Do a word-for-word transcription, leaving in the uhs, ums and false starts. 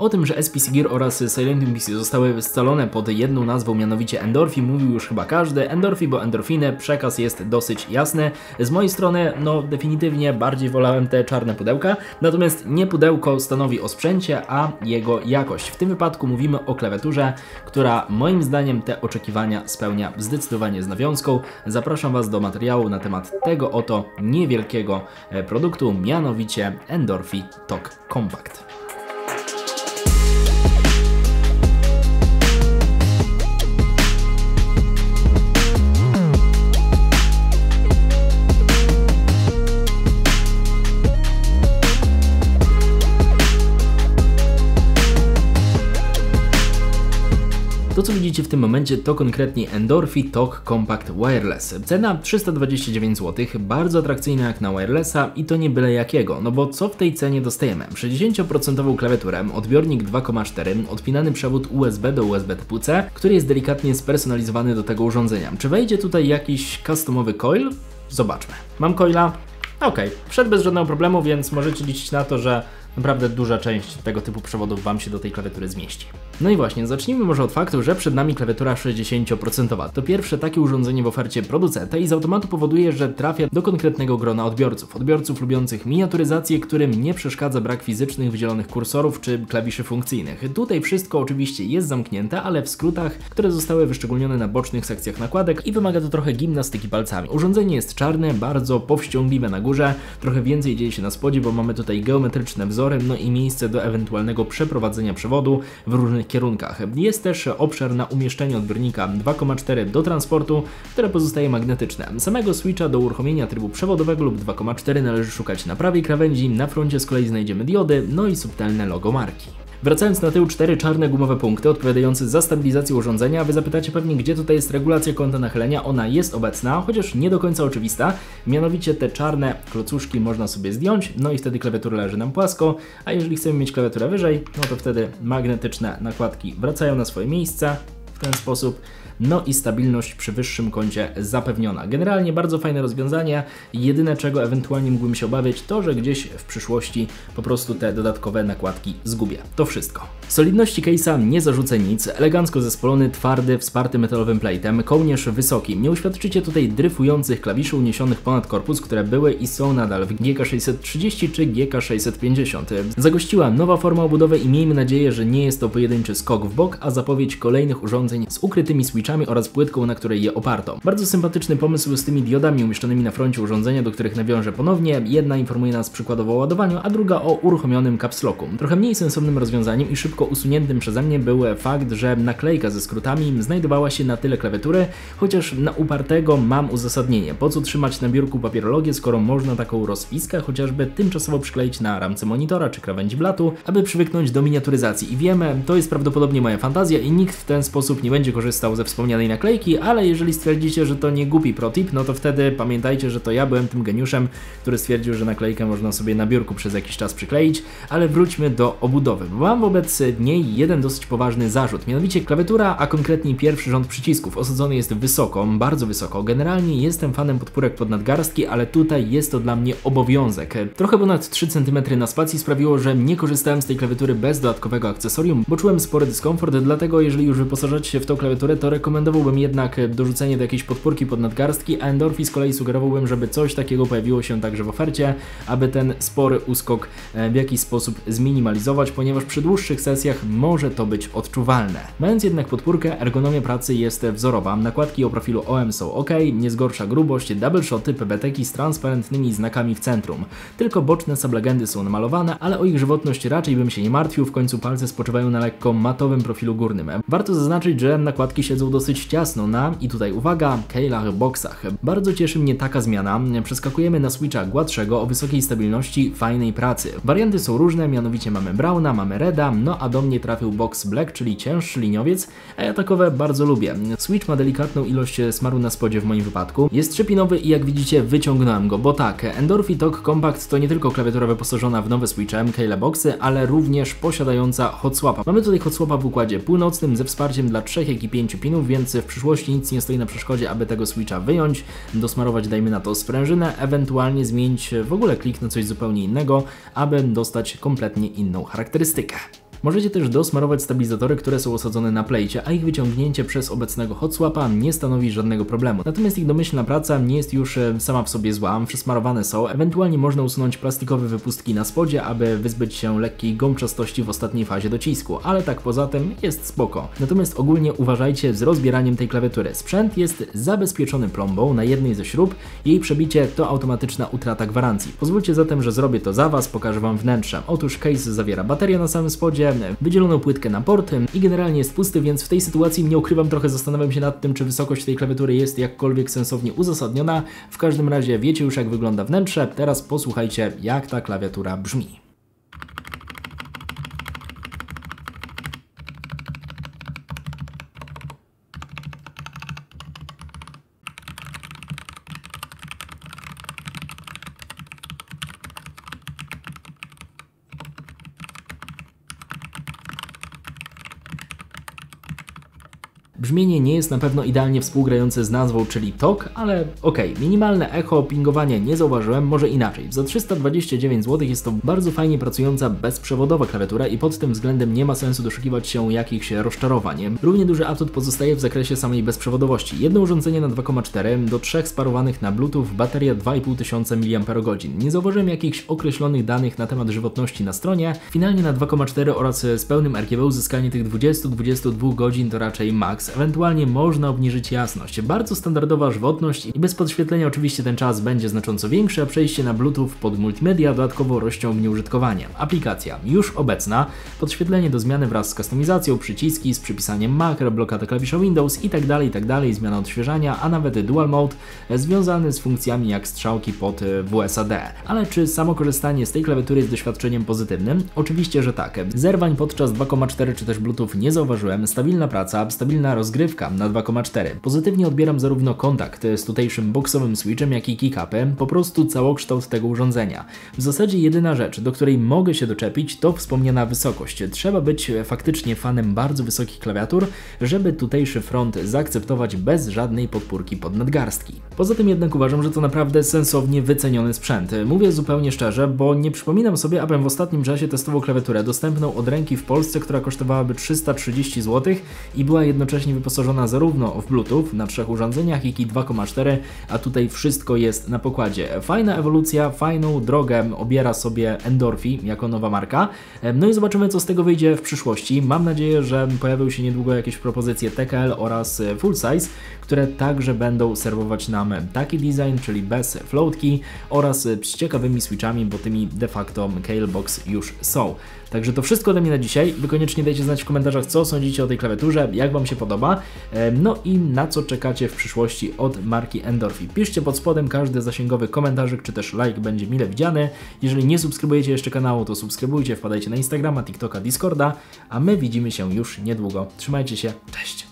O tym, że S P C Gear oraz Silentium P C zostały scalone pod jedną nazwą, mianowicie Endorphi, mówił już chyba każdy. Endorphi, bo endorfiny, przekaz jest dosyć jasny. Z mojej strony, no definitywnie bardziej wolałem te czarne pudełka, natomiast nie pudełko stanowi o sprzęcie, a jego jakość. W tym wypadku mówimy o klawiaturze, która moim zdaniem te oczekiwania spełnia zdecydowanie z nawiązką. Zapraszam Was do materiału na temat tego oto niewielkiego produktu, mianowicie Endorphi T O G Compact. To, co widzicie w tym momencie, to konkretnie Endorphi T O G Compact Wireless. Cena trzysta dwadzieścia dziewięć złotych, bardzo atrakcyjna jak na wirelessa i to nie byle jakiego, no bo co w tej cenie dostajemy? sześćdziesiąt procent klawiaturę, odbiornik dwa przecinek cztery, odpinany przewód U S B do U S B typu C, który jest delikatnie spersonalizowany do tego urządzenia. Czy wejdzie tutaj jakiś customowy coil? Zobaczmy. Mam coila? Okej, wszedł bez żadnego problemu, więc możecie liczyć na to, że naprawdę duża część tego typu przewodów Wam się do tej klawiatury zmieści. No i właśnie, zacznijmy może od faktu, że przed nami klawiatura sześćdziesiąt procent. To pierwsze takie urządzenie w ofercie producenta i z automatu powoduje, że trafia do konkretnego grona odbiorców. Odbiorców lubiących miniaturyzację, którym nie przeszkadza brak fizycznych wydzielonych kursorów czy klawiszy funkcyjnych. Tutaj wszystko oczywiście jest zamknięte, ale w skrótach, które zostały wyszczególnione na bocznych sekcjach nakładek i wymaga to trochę gimnastyki palcami. Urządzenie jest czarne, bardzo powściągliwe na górze, trochę więcej dzieje się na spodzie, bo mamy tutaj geometryczne wzory, no i miejsce do ewentualnego przeprowadzenia przewodu w różnych kierunkach. Jest też obszar na umieszczenie odbiornika dwa przecinek cztery do transportu, które pozostaje magnetyczne. Samego switcha do uruchomienia trybu przewodowego lub dwa przecinek cztery należy szukać na prawej krawędzi, na froncie z kolei znajdziemy diody, no i subtelne logo marki. Wracając na tył, cztery czarne gumowe punkty odpowiadające za stabilizację urządzenia. Wy zapytacie pewnie, gdzie tutaj jest regulacja kąta nachylenia. Ona jest obecna, chociaż nie do końca oczywista. Mianowicie te czarne klocuszki można sobie zdjąć, no i wtedy klawiatura leży nam płasko, a jeżeli chcemy mieć klawiaturę wyżej, no to wtedy magnetyczne nakładki wracają na swoje miejsce w ten sposób. No i stabilność przy wyższym kącie zapewniona. Generalnie bardzo fajne rozwiązanie. Jedyne, czego ewentualnie mógłbym się obawiać, to, że gdzieś w przyszłości po prostu te dodatkowe nakładki zgubię. To wszystko. Solidności case'a nie zarzucę nic. Elegancko zespolony, twardy, wsparty metalowym plate'em, kołnierz wysoki. Nie uświadczycie tutaj dryfujących klawiszy uniesionych ponad korpus, które były i są nadal w G K sześćset trzydzieści czy G K sześćset pięćdziesiąt. Zagościła nowa forma obudowy i miejmy nadzieję, że nie jest to pojedynczy skok w bok, a zapowiedź kolejnych urządzeń z ukrytymi switchami oraz płytką, na której je oparto. Bardzo sympatyczny pomysł z tymi diodami umieszczonymi na froncie urządzenia, do których nawiążę ponownie. Jedna informuje nas przykładowo o ładowaniu, a druga o uruchomionym caps locku. Trochę mniej sensownym rozwiązaniem i szybko usuniętym przeze mnie był fakt, że naklejka ze skrótami znajdowała się na tyle klawiatury, chociaż na upartego mam uzasadnienie. Po co trzymać na biurku papierologię, skoro można taką rozpiskę chociażby tymczasowo przykleić na ramce monitora czy krawędzi blatu, aby przywyknąć do miniaturyzacji. I wiemy, to jest prawdopodobnie moja fantazja i nikt w ten sposób nie będzie korzystał ze wspomnianej naklejki, ale jeżeli stwierdzicie, że to nie głupi protip, no to wtedy pamiętajcie, że to ja byłem tym geniuszem, który stwierdził, że naklejkę można sobie na biurku przez jakiś czas przykleić, ale wróćmy do obudowy. Mam wobec niej jeden dosyć poważny zarzut, mianowicie klawiatura, a konkretniej pierwszy rząd przycisków osadzony jest wysoko, bardzo wysoko. Generalnie jestem fanem podpórek pod nadgarstki, ale tutaj jest to dla mnie obowiązek. Trochę ponad trzy centymetry na spacji sprawiło, że nie korzystałem z tej klawiatury bez dodatkowego akcesorium, bo czułem spory dyskomfort, dlatego jeżeli już wyposażacie się w tą klawiaturę, to rekomendowałbym jednak dorzucenie do jakiejś podpórki pod nadgarstki, a Endorphi z kolei sugerowałbym, żeby coś takiego pojawiło się także w ofercie, aby ten spory uskok w jakiś sposób zminimalizować, ponieważ przy dłuższych sesjach może to być odczuwalne. Mając jednak podpórkę, ergonomia pracy jest wzorowa, nakładki o profilu O M są ok, nie zgorsza grubość, double shoty, P B T-ki z transparentnymi znakami w centrum. Tylko boczne sublegendy są namalowane, ale o ich żywotność raczej bym się nie martwił, w końcu palce spoczywają na lekko matowym profilu górnym. Warto zaznaczyć, że nakładki siedzą dosyć ciasno na, i tutaj uwaga, keylach boxach. Bardzo cieszy mnie taka zmiana. Przeskakujemy na switcha gładszego o wysokiej stabilności, fajnej pracy. Warianty są różne, mianowicie mamy Browna, mamy Reda, no a do mnie trafił box Black, czyli cięższy liniowiec, a ja takowe bardzo lubię. Switch ma delikatną ilość smaru na spodzie w moim wypadku. Jest trzepinowy i jak widzicie wyciągnąłem go, bo tak, Endorphi T O G Compact to nie tylko klawiatura wyposażona w nowe switche, keyle boxy, ale również posiadająca hot swapa. Mamy tutaj hot swapa w układzie północnym ze wsparciem dla trzech jak i pięciu pinów, więc w przyszłości nic nie stoi na przeszkodzie, aby tego switcha wyjąć, dosmarować dajmy na to sprężynę, ewentualnie zmienić w ogóle klik na coś zupełnie innego, aby dostać kompletnie inną charakterystykę. Możecie też dosmarować stabilizatory, które są osadzone na plejcie, a ich wyciągnięcie przez obecnego hot swapa nie stanowi żadnego problemu. Natomiast ich domyślna praca nie jest już sama w sobie zła, przesmarowane są, ewentualnie można usunąć plastikowe wypustki na spodzie, aby wyzbyć się lekkiej gąbczastości w ostatniej fazie docisku, ale tak poza tym jest spoko. Natomiast ogólnie uważajcie z rozbieraniem tej klawiatury. Sprzęt jest zabezpieczony plombą na jednej ze śrub, jej przebicie to automatyczna utrata gwarancji. Pozwólcie zatem, że zrobię to za Was, pokażę Wam wnętrze. Otóż case zawiera baterię na samym spodzie, wydzieloną płytkę na port i generalnie jest pusty, więc w tej sytuacji nie ukrywam, trochę zastanawiam się nad tym, czy wysokość tej klawiatury jest jakkolwiek sensownie uzasadniona. W każdym razie wiecie już, jak wygląda wnętrze, teraz posłuchajcie, jak ta klawiatura brzmi. Brzmienie nie jest na pewno idealnie współgrające z nazwą, czyli T O G, ale okej, okay. Minimalne echo, pingowanie nie zauważyłem, może inaczej. Za trzysta dwadzieścia dziewięć złotych jest to bardzo fajnie pracująca bezprzewodowa klawiatura i pod tym względem nie ma sensu doszukiwać się jakichś rozczarowań. Równie duży atut pozostaje w zakresie samej bezprzewodowości. Jedno urządzenie na dwa przecinek cztery do trzech sparowanych na Bluetooth, bateria dwa i pół tysiąca miliamperogodzin. Nie zauważyłem jakichś określonych danych na temat żywotności na stronie. Finalnie na dwa przecinek cztery oraz z pełnym R G B uzyskanie tych dwudziestu do dwudziestu dwóch godzin to raczej maks. Ewentualnie można obniżyć jasność. Bardzo standardowa żywotność i bez podświetlenia oczywiście ten czas będzie znacząco większy, a przejście na Bluetooth pod multimedia dodatkowo rozciągnie użytkowanie. Aplikacja już obecna, podświetlenie do zmiany wraz z kustomizacją, przyciski z przypisaniem makro, blokada klawisza Windows itd., itd., zmiana odświeżania, a nawet dual mode związany z funkcjami jak strzałki pod W S A D. Ale czy samo korzystanie z tej klawiatury jest doświadczeniem pozytywnym? Oczywiście, że tak. Zerwań podczas dwa przecinek cztery czy też Bluetooth nie zauważyłem, stabilna praca, stabilna rozgrywka na dwa przecinek cztery. Pozytywnie odbieram zarówno kontakt z tutejszym boksowym switchem, jak i kick-upy, po prostu całokształt tego urządzenia. W zasadzie jedyna rzecz, do której mogę się doczepić, to wspomniana wysokość. Trzeba być faktycznie fanem bardzo wysokich klawiatur, żeby tutejszy front zaakceptować bez żadnej podpórki pod nadgarstki. Poza tym jednak uważam, że to naprawdę sensownie wyceniony sprzęt. Mówię zupełnie szczerze, bo nie przypominam sobie, abym w ostatnim czasie testował klawiaturę dostępną od ręki w Polsce, która kosztowałaby trzysta trzydzieści złotych i była jednocześnie wyposażona zarówno w Bluetooth na trzech urządzeniach, jak i dwa przecinek cztery, a tutaj wszystko jest na pokładzie. Fajna ewolucja, fajną drogę obiera sobie Endorphi jako nowa marka. No i zobaczymy, co z tego wyjdzie w przyszłości. Mam nadzieję, że pojawią się niedługo jakieś propozycje T K L oraz Full Size, które także będą serwować nam taki design, czyli bez floatki oraz z ciekawymi switchami, bo tymi de facto Calebox już są. Także to wszystko ode mnie na dzisiaj. Wy koniecznie dajcie znać w komentarzach, co sądzicie o tej klawiaturze, jak Wam się podoba, no i na co czekacie w przyszłości od marki Endorphi. Piszcie pod spodem każdy zasięgowy komentarzyk, czy też like będzie mile widziany. Jeżeli nie subskrybujecie jeszcze kanału, to subskrybujcie, wpadajcie na Instagrama, TikToka, Discorda, a my widzimy się już niedługo. Trzymajcie się, cześć!